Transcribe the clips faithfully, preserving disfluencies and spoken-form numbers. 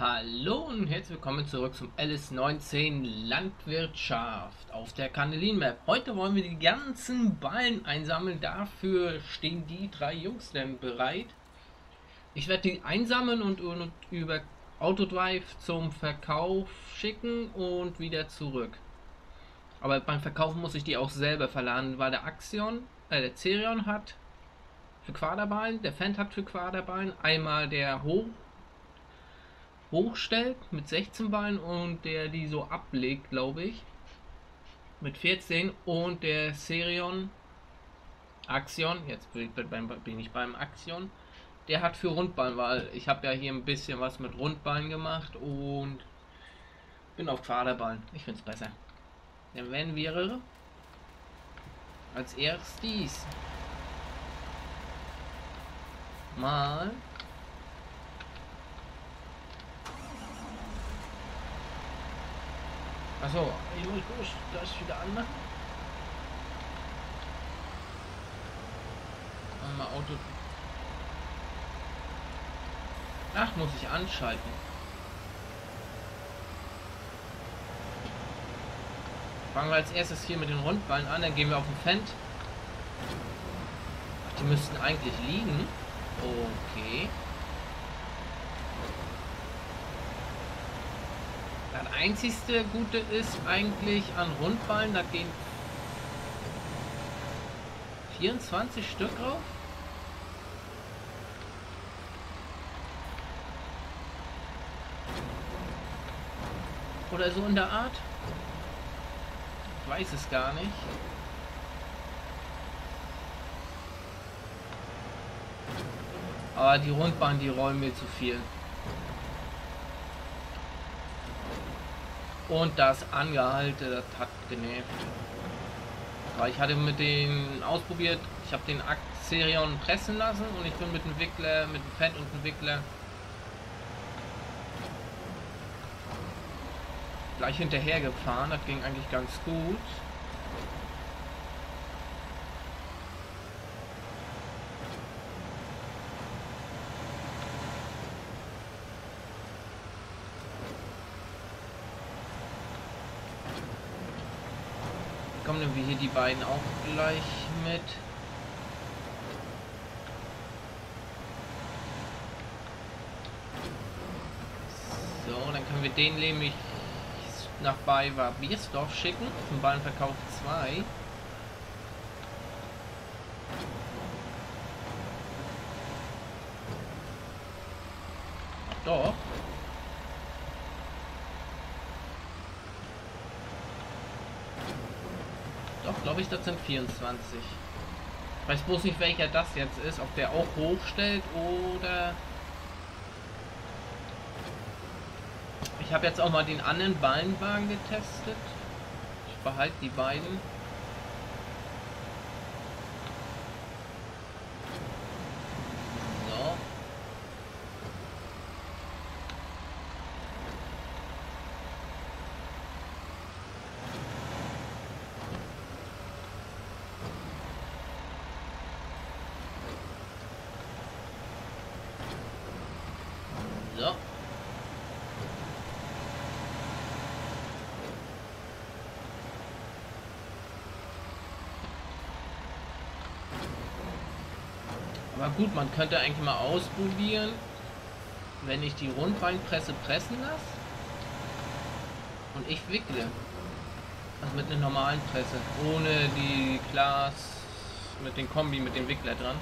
Hallo und herzlich willkommen zurück zum L S neunzehn Landwirtschaft auf der Kandelin Map. Heute wollen wir die ganzen Ballen einsammeln. Dafür stehen die drei Jungs dann bereit. Ich werde die einsammeln und, und über Autodrive zum Verkauf schicken und wieder zurück. Aber beim Verkaufen muss ich die auch selber verladen, weil der Axion, äh, der Cerion hat für Quaderballen, der Fendt hat für Quaderballen einmal der Hoch hochstellt mit sechzehn Ballen und der die so ablegt, glaube ich, mit vierzehn, und der Cerion Axion, jetzt bin ich beim, bin ich beim Axion, der hat für Rundballen, weil ich habe ja hier ein bisschen was mit Rundballen gemacht und bin auf Quaderballen. Ich finde es besser. Dann werden wir als erstes mal Achso, ich muss das wieder anmachen. Mal Auto. Ach, muss ich anschalten. Fangen wir als erstes hier mit den Rundballen an, dann gehen wir auf den Fendt. Ach, die müssten eigentlich liegen. Okay. Das einzigste Gute ist eigentlich an Rundballen, da gehen vierundzwanzig Stück drauf. Oder so in der Art. Ich weiß es gar nicht. Aber die Rundbahn, die räumen mir zu viel. Und das Angehalte, das hat genervt. Weil ich hatte mit denen ausprobiert, ich habe den Cerion pressen lassen und ich bin mit dem Wickler, mit dem Fendt und dem Wickler gleich hinterher gefahren. Das ging eigentlich ganz gut. Kommen wir hier die beiden auch gleich mit. So, dann können wir den nämlich nach Baywa Biersdorf schicken, zum Ballenverkauf zwei. Doch. Doch, glaube ich, das sind vierundzwanzig. Ich weiß bloß nicht, welcher das jetzt ist, ob der auch hochstellt oder... Ich habe jetzt auch mal den anderen Ballenwagen getestet. Ich behalte die beiden. So. So. Aber gut, man könnte eigentlich mal ausprobieren, wenn ich die Rundbeinpresse pressen lasse und ich wickle. Also mit einer normalen Presse, ohne die Glas, mit dem Kombi, mit dem Wickler dran.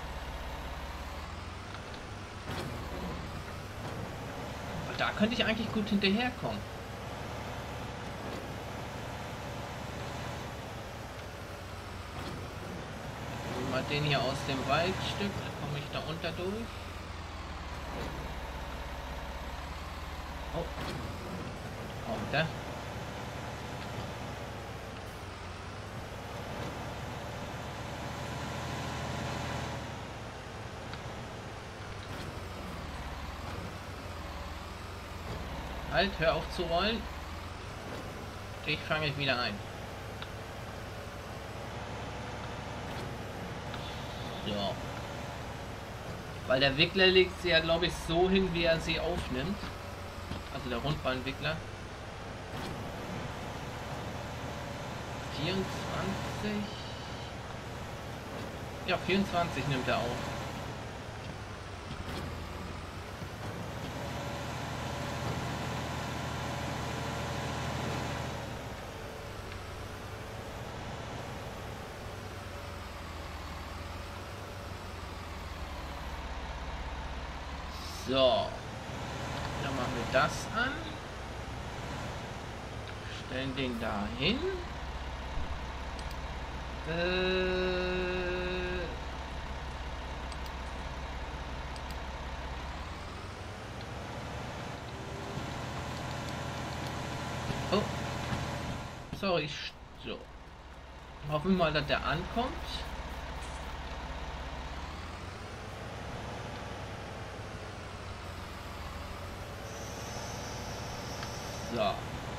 Und da könnte ich eigentlich gut hinterherkommen. Mal den hier aus dem Waldstück, da komme ich da unter durch. Oh, kommt der? Halt, hör auf zu rollen. Ich fange ich wieder ein. Ja. Weil der Wickler legt sie ja, glaube ich, so hin, wie er sie aufnimmt. also der Rundballentwickler. vierundzwanzig. Ja, vierundzwanzig nimmt er auf. So, dann machen wir das an, stellen den da hin. Äh oh, sorry, so. Hoffen wir mal, dass der ankommt. So.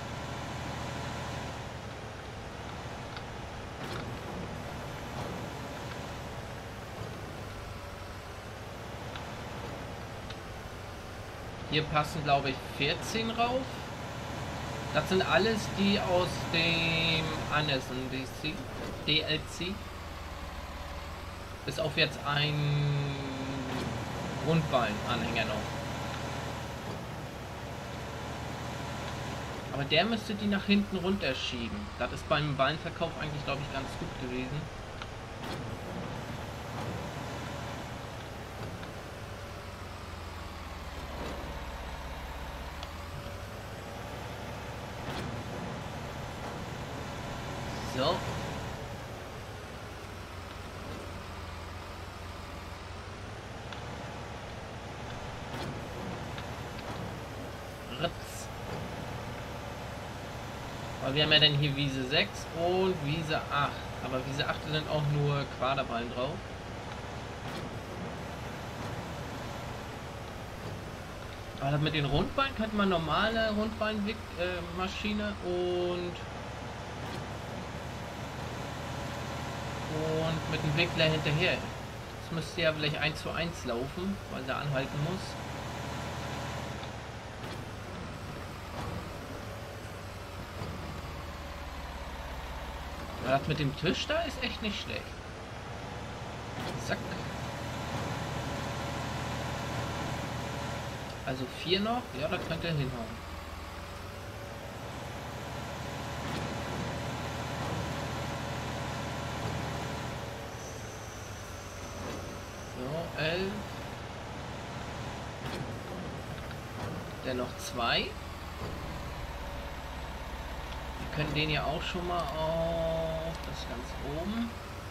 Hier passen, glaube ich, vierzehn rauf. Das sind alles die aus dem Anderson D L C. Bis auf jetzt ein Rundballenanhänger noch. Aber der müsste die nach hinten runterschieben. Das ist beim Ballenverkauf eigentlich, glaube ich, ganz gut gewesen. So. Ritz. Aber wir haben ja dann hier Wiese sechs und Wiese acht. Aber Wiese acht sind auch nur Quaderballen drauf. Aber mit den Rundballen könnte man normale Rundballenmaschine äh, und und mit dem Wickler hinterher. Das müsste ja vielleicht eins zu eins laufen, weil er anhalten muss. Aber das mit dem Tisch da ist echt nicht schlecht. Zack. Also vier noch, ja, da könnte er hinhauen. elf. Dann noch zwei. Wir können den ja auch schon mal auf das ganz oben.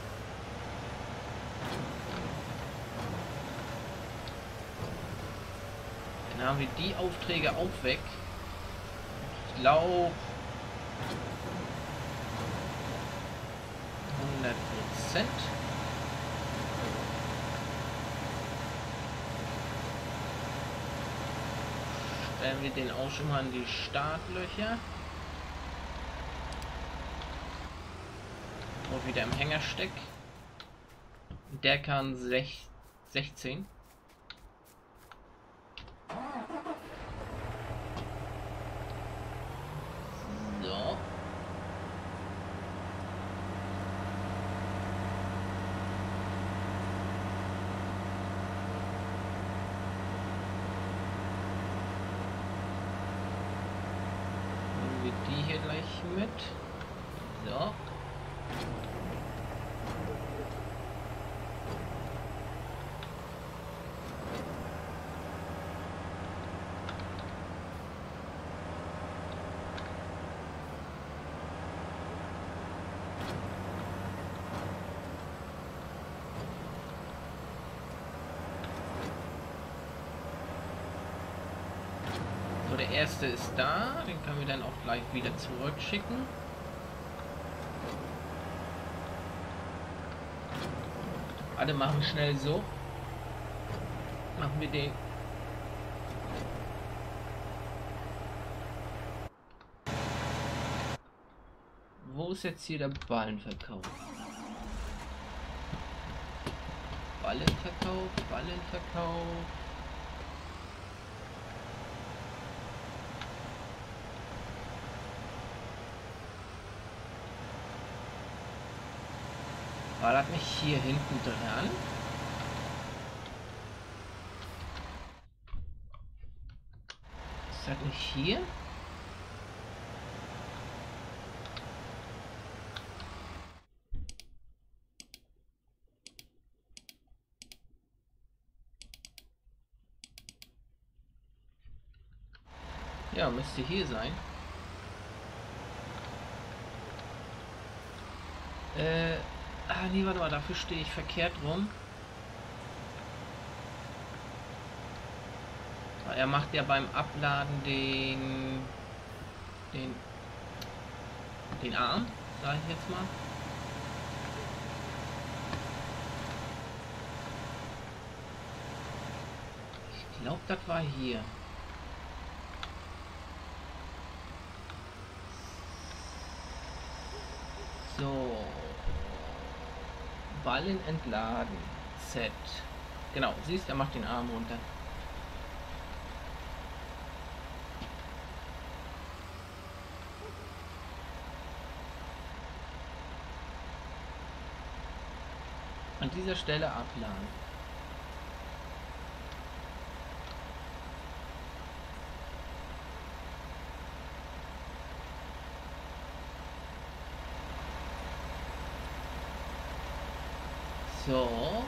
Dann haben wir die Aufträge auch weg. Ich glaube hundert Prozent. Stellen wir den auch schon mal an die Startlöcher. Wo wieder im Hänger steckt. Der kann sechzehn. So. Die hier gleich mit. So. So, der erste ist da, den können wir dann auch gleich wieder zurückschicken. Alle machen schnell so. Machen wir den. Wo ist jetzt hier der Ballenverkauf? Ballenverkauf, Ballenverkauf. War das nicht hier hinten dran? Ist das nicht hier? Ja, müsste hier sein. Äh, ah, nee, warte mal, dafür stehe ich verkehrt rum. Er macht ja beim Abladen den, den, den Arm, sage ich jetzt mal. Ich glaube, das war hier. So. Ballen entladen. Z. Genau, siehst du, er macht den Arm runter. An dieser Stelle abladen. So.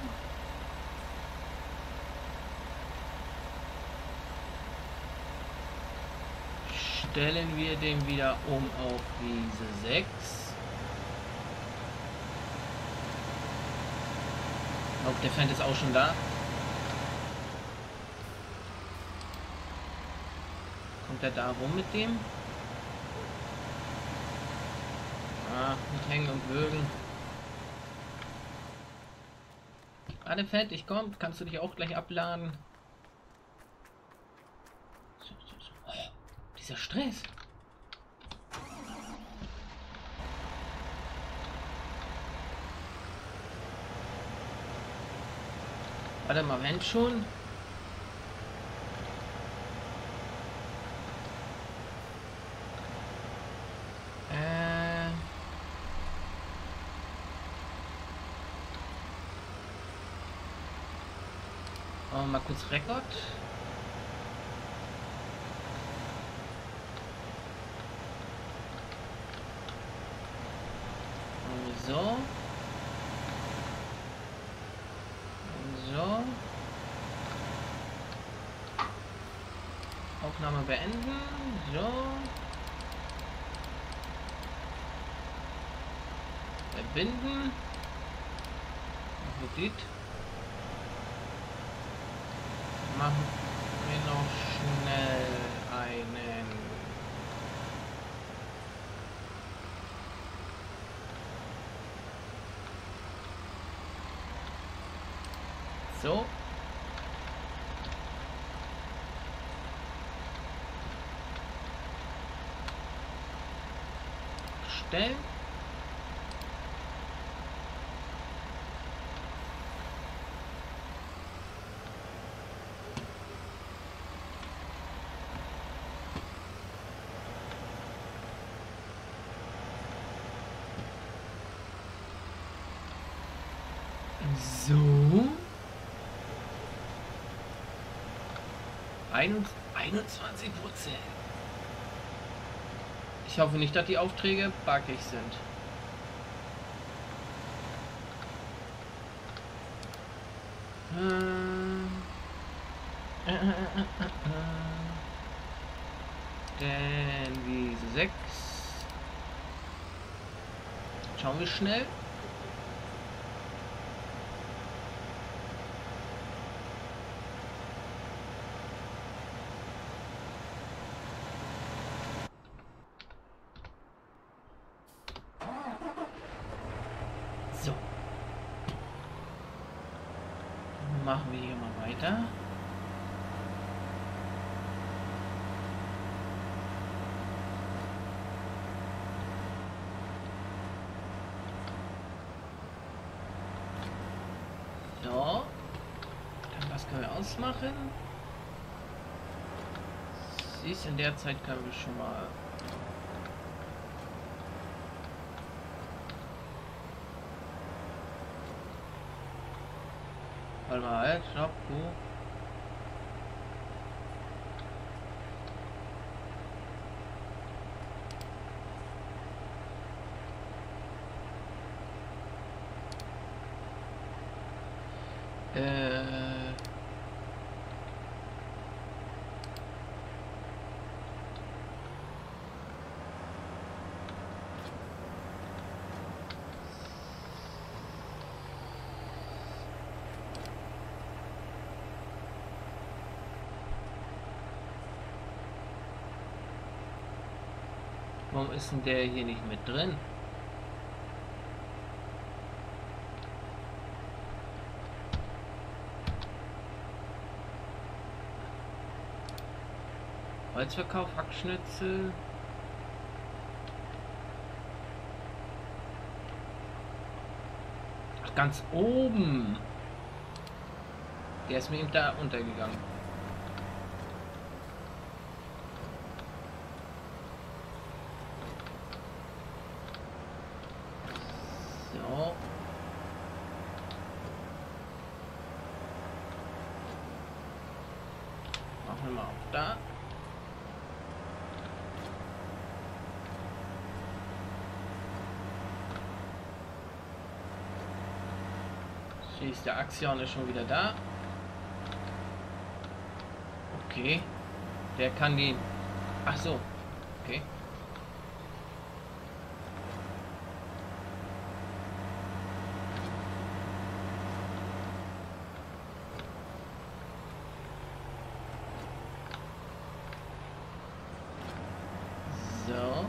Stellen wir den wieder um auf diese sechs. Auch der Fan ist auch schon da. Kommt er da rum mit dem? Ah, mit Hängen und Würgen. Ah, der Fan, ich komm. Kannst du dich auch gleich abladen? Oh, dieser Stress. Warte mal, wenn schon. Äh. Oh, mal kurz Rekord. So. So. Aufnahme beenden. So. Verbinden. Notiz. Machen wir noch schnell einen. So. Stellen. So. einundzwanzig Prozent. Ich hoffe nicht, dass die Aufträge buggig sind. Äh, äh, äh, äh, äh. Denn diese sechs. Schauen wir schnell. So. Machen wir hier mal weiter. So. Dann was können wir ausmachen? Siehst, in der Zeit können wir schon mal Warte mal, halt, stopp, wo? Äh... Warum ist denn der hier nicht mit drin? Holzverkauf, Hackschnitzel. Ach, ganz oben. Der ist mir eben da untergegangen. So. Machen wir mal auf da. Ist der Axion ist schon wieder da. Okay. Der kann die... Ach so. Okay. So.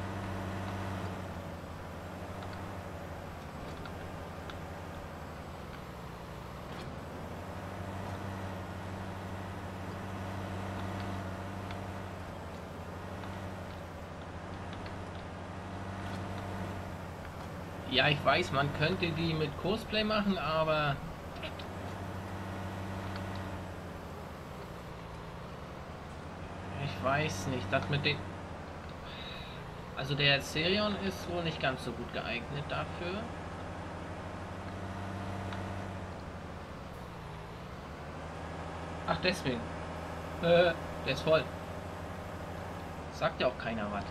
Ja, ich weiß, man könnte die mit Cosplay machen, aber ich weiß nicht, das mit den... Also der Serion ist wohl nicht ganz so gut geeignet dafür. Ach, deswegen. Äh, der ist voll. Sagt ja auch keiner was.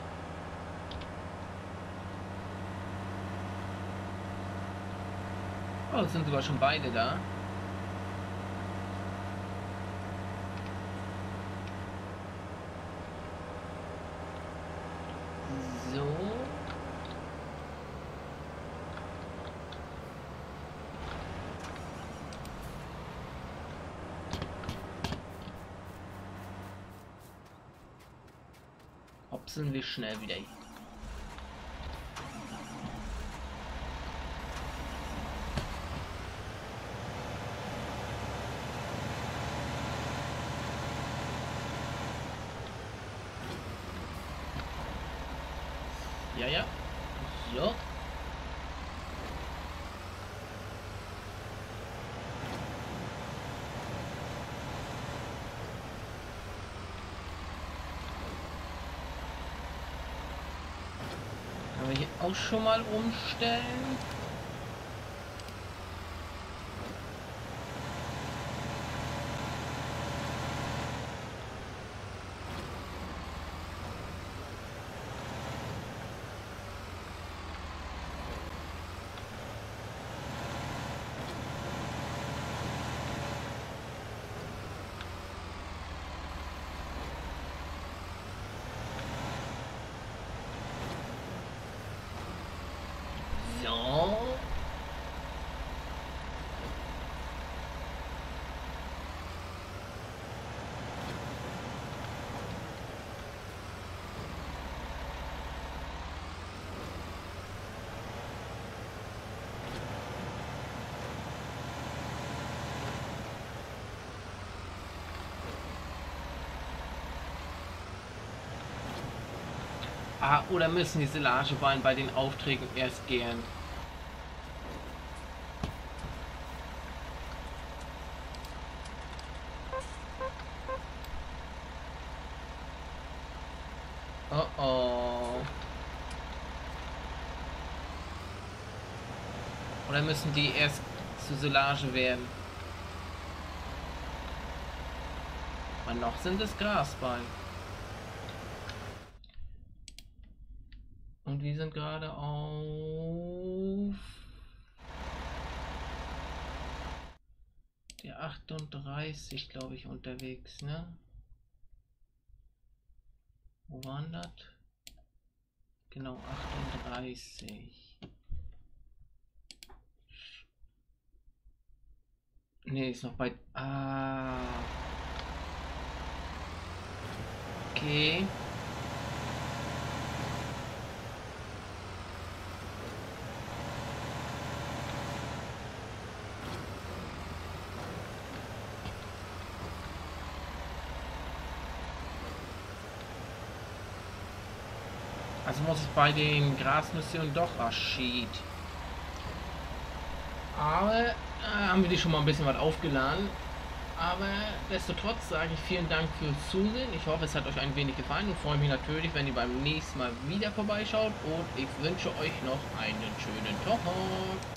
Oh, es sind sogar schon beide da. So. Hopsen wir schnell wieder hin. Ja, ja. So. Können wir hier auch schon mal umstellen? So. Ah, oder müssen die Silageballen bei den Aufträgen erst gehen? Oh oh. Oder müssen die erst zu Silage werden? noch sind es Grasballen. Und wir sind gerade auf der achtunddreißig, glaube ich, unterwegs, ne? Wo waren das? Genau, achtunddreißig. Ne, ist noch bei... Ah. Okay. Also muss ich bei den Grasmissionen doch Rashid. Aber äh, haben wir die schon mal ein bisschen was aufgeladen. Aber destotrotz sage ich vielen Dank fürs Zusehen. Ich hoffe, es hat euch ein wenig gefallen und freue mich natürlich, wenn ihr beim nächsten Mal wieder vorbeischaut. Und ich wünsche euch noch einen schönen Tag.